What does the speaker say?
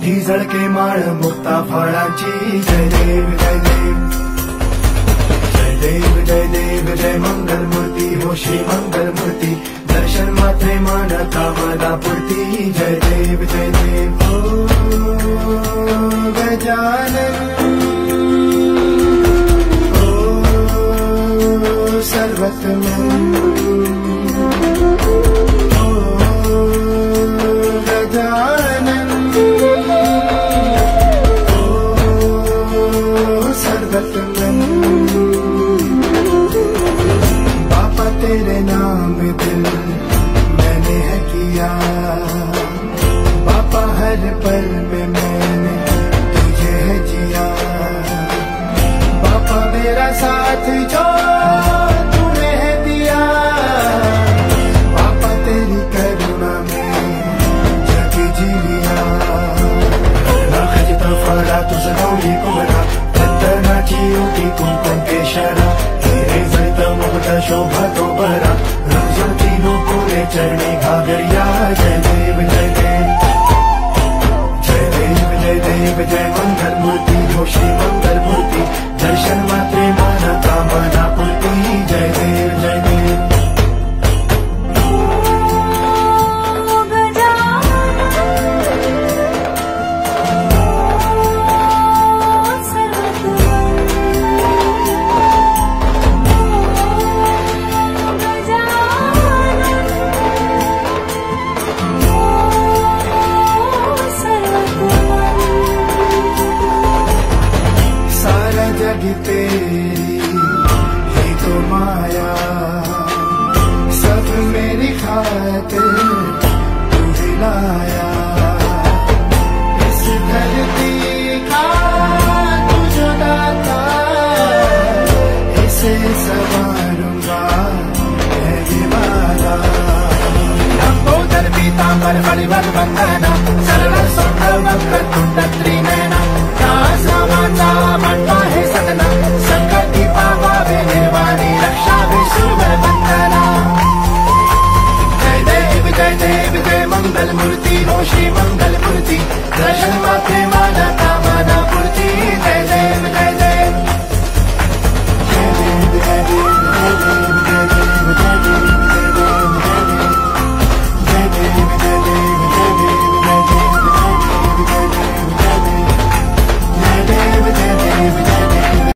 ही झळके माळ मुक्ता फळाची जय देव जय देव जय देव जय देव जय मंगल मूर्ती हो श्री मंगल मूर्ती दर्शन मात्रे मानता मला पुरती जय देव हो गजानन ओ सर्वतमन तेरे नाम दिल मैंने है किया बापा हर पल में मैंने तुझे है जिया बापा मेरा साथ जो तूने है दिया बापा तेरी करुणा में जग जी लिया खजिता फळा तुझं गौरी कुमरा रत्नाची उठी कुंकम केशरा शोभा तो बरा रमजाती नो पूरे चरणी घागरिया जय देव जय देव जय देव जय देव जय मंगल मूर्ति हो श्री मंगल मूर्ति दर्शन मात्रे माना कामना पूर्ति जय देव जय देव तेरी ही तो माया सब मेरी खातिर तू हिलाया इस धरती का तू जो दाता इसे संवारूंगा है ये वादा लंबोदर पीतांबर बलिवर वंदना सरल सुंदर वक्र तुंड त्रिनयन